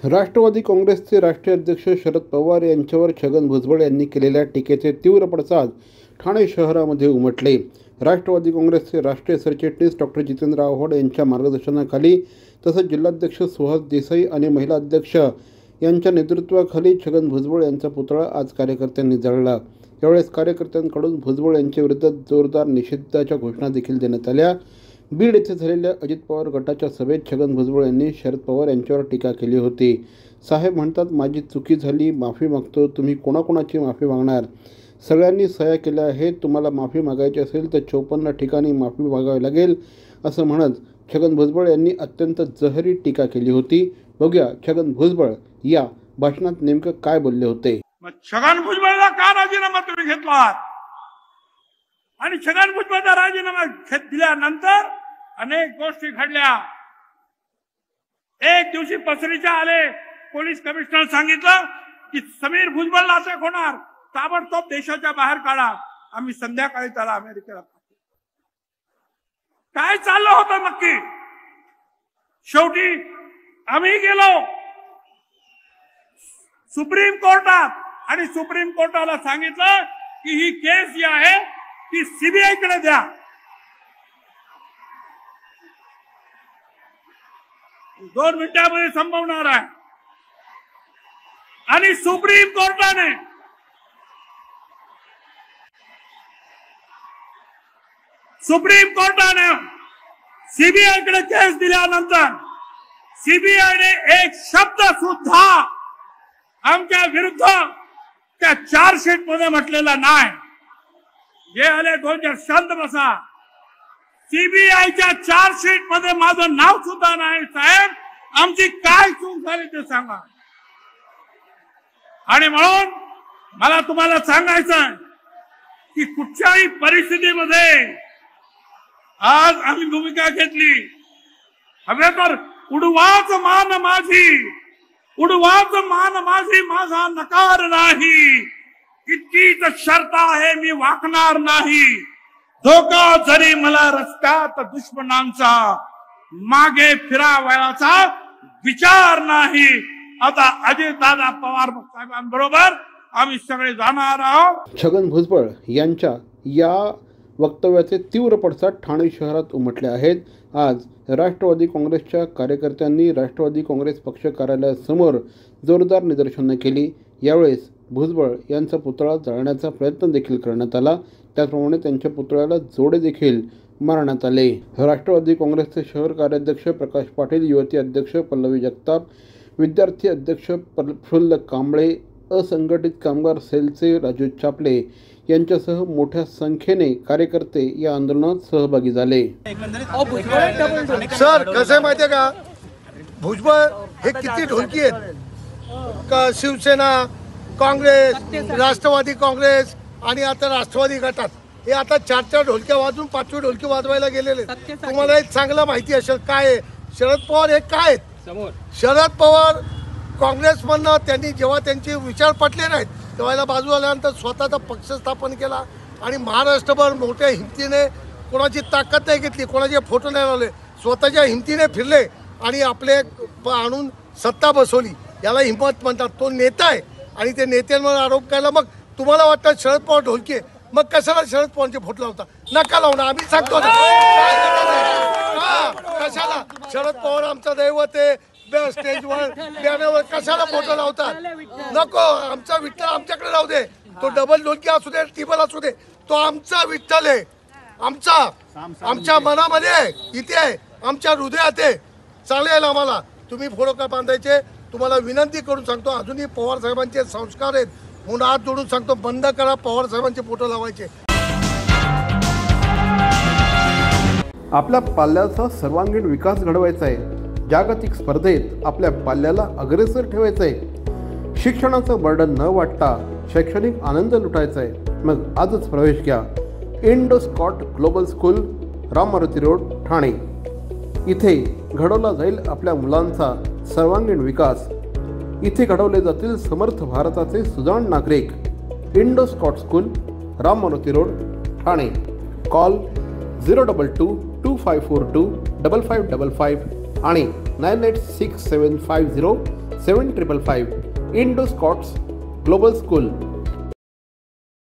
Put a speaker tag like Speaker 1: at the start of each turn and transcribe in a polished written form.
Speaker 1: राष्ट्रवादी काँग्रेसचे राष्ट्रीय अध्यक्ष शरद पवार यांच्यावर छगन भुजबळ यांनी केलेल्या टीकेचे तीव्र पडसाद ठाणे शहरामध्ये उमटले। राष्ट्रवादी काँग्रेसचे राष्ट्रीय सरचिटणीस डॉक्टर जितेंद्र आव्हाड यांच्या मार्गदर्शनाखाली तसंच जिल्हाध्यक्ष सुहास देसाई आणि महिला अध्यक्ष यांच्या नेतृत्वाखाली छगन भुजबळ यांचा पुतळा आज कार्यकर्त्यांनी जाळला। यावेळेस कार्यकर्त्यांकडून भुजबळ यांच्या विरुद्ध जोरदार निषेधाच्या घोषणा देखील देण्यात आल्या। बीड येथे झालेल्या अजित पवार गटाच्या सभेत छगन भुजबळ यांनी शरद पवार यांच्यावर टीका केली होती। साहेब म्हणतात, माझी चुकी झाली, माफी मागतो। तुम्ही कोणाकोणाची माफी मागणार? सगळ्यांनी सह्या केल्या आहेत। तुम्हाला माफी मागायची असेल तर 54 ठिकाणी माफी मागावी लागेल, असं म्हणत छगन भुजबळ यांनी अत्यंत जहरी टीका केली होती। बघूया छगन भुजबळ या भाषणात नेमकं काय बोलले होते।
Speaker 2: छगन भुजबळला का राजीनामा तुम्ही घेतलात? आणि छगन भुजबळचा राजीनामा दिल्यानंतर अनेक गोष्टी घडल्या। एक दिवशी पसरीच्या आले पोलीस कमिशनर सांगितलं की समीर भुजबळला अटक होणार, ताबडतोब देशाच्या बाहेर काढा। आम्ही संध्याकाळी त्याला अमेरिकेला पाठवलं। काय चाललं होतं नक्की? शेवटी आम्ही गेलो सुप्रीम कोर्टात आणि सुप्रीम कोर्टाला सांगितलं की ही केस जी आहे ती सीबीआय कडे द्या। दोन मिनिटांमध्ये संपवणार आहे। आणि सुप्रीम कोर्टाने सीबीआय कडे केस दिल्यानंतर सीबीआयने एक शब्द सुद्धा आमच्या विरुद्ध त्या चार्जशीट मध्ये म्हटलेला नाही। जे आले 2000 शांत बसा। सीबीआयच्या चार्जशीट मध्ये माझं नाव सुद्धा नाही। साहेब, आमची काय चूक झाली ते सांगा। आणि म्हणून मला तुम्हाला सांगायचं की कुठच्याही परिस्थितीमध्ये आज आम्ही भूमिका घेतली। हवे तर उडवाच मान माझी, माझा नकार नाही, इतकीच शर्त आहे, मी वाकणार नाही। धोका जरी मला रस्त्यात दुश्मनांचा, मागे फिरावयाचा विचार नाही। आता अजितदादा पवार साहेबांबरोबर आम्ही सगळे जाणार आहोत।
Speaker 1: छगन भुजबळ यांच्या या वक्तव्याचे तीव्र पडसाद ठाणे शहरात उमटले आहेत। आज राष्ट्रवादी काँग्रेसच्या कार्यकर्त्यांनी राष्ट्रवादी काँग्रेस पक्ष कार्यालयासमोर जोरदार निदर्शने केली। यावेळेस भुजबळ यांचा पुतळा जाळण्याचा प्रयत्न देखील करण्यात आला। त्याचप्रमाणे त्यांच्या पुतळ्याला जोडे देखील मारण्यात आले। राष्ट्रवादी काँग्रेसचे शहर कार्याध्यक्ष प्रकाश पाटील, युवती अध्यक्ष पल्लवी जगताप, विद्यार्थी अध्यक्ष प्रफुल्ल कांबळे, असंघटित कामगार सेलचे राजू चापले यांच्यासह मोठ्या संख्येने कार्यकर्ते या आंदोलनात सहभागी झाले।
Speaker 3: सर, कसं माहितीये का, भुजबळ हे किती ढोलकी आहेत का? शिवसेना, काँग्रेस, राष्ट्रवादी काँग्रेस आणि आता राष्ट्रवादी गटात हे आता 4 ढोलक्या वाजून 5वी ढोलकी वाजवायला गेलेले। तुम्हाला एक चांगलं माहिती असेल काय आहे शरद पवार हे काय आहेत। शरद पवार काँग्रेसमधनं त्यांनी जेव्हा त्यांचे विचार पटले नाहीत तेव्हा बाजू आल्यानंतर स्वतःचा पक्ष स्थापन केला आणि महाराष्ट्रभर मोठ्या हिमतीने, कोणाची ताकद नाही घेतली, कोणाचे फोटो नाही लावले, स्वतःच्या हिमतीने फिरले आणि आपले आणून सत्ता बसवली। याला हिंमत म्हणतात। तो नेता आहे आणि ते नेत्यांवर आरोप करायला मग तुम्हाला वाटतं शरद पवार ढोलकी, मग कशाला शरद पवारचे फोटो लावता? नका लावणार, आम्ही सांगतो ना। कशाला? शरद पवार आमचा दैवत आहे, स्टेजवर बॅनरवर कशाला फोटो लावतात? नको, आमचा विठ्ठल आमच्याकडे राहू दे। तो डबल ढोलकी असू दे, ट्रिपल असू दे, तो आमचा विठ्ठल आहे। आमच्या मनामध्ये आहे, इथे आहे, आमच्या हृदयात आहे। चालेल, आम्हाला तुम्ही फोटो का बांधायचे? तुम्हाला विनंती करून सांगतो, अजूनही पवार साहेबांचे संस्कार आहेत म्हणून हात जोडून सांगतो, बंद करा पवार साहेबांचे फोटो लावायचे।
Speaker 1: आपल्या पाल्याचा सर्वांगीण विकास घडवायचा आहे। जागतिक स्पर्धेत आपल्या पाल्याला अग्रेसर ठेवायचं आहे। शिक्षणाचं बर्डन न वाटता शैक्षणिक आनंद लुटायचा आहे। मग आजच प्रवेश घ्या Indo Scott global school, Ram Maruti road, Thane. इथे घडवला जाईल आपल्या मुलांचा सर्वांगीण विकास। इथे घडवले जातील समर्थ भारताचे सुजाण नागरिक। Indo Scott school, Ram Maruti road, Thane. Call 022-2542-5555 आणि 986750 7555. Indo Scotts global school.